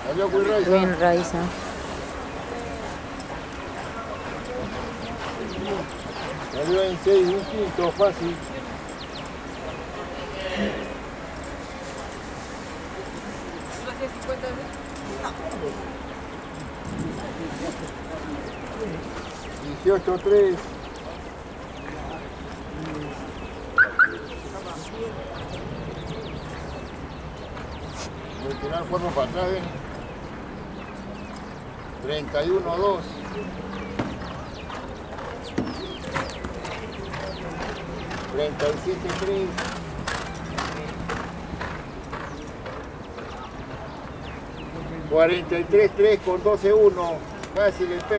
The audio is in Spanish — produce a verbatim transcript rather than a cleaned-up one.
Bien, Raiza. Salió en seis, un quinto, fácil. dieciocho tres. Voy a tirar el cuerpo para atrás, ¿ven? treinta y uno dos. treinta y siete tres. cuarenta y tres tres con doce uno. Fácil el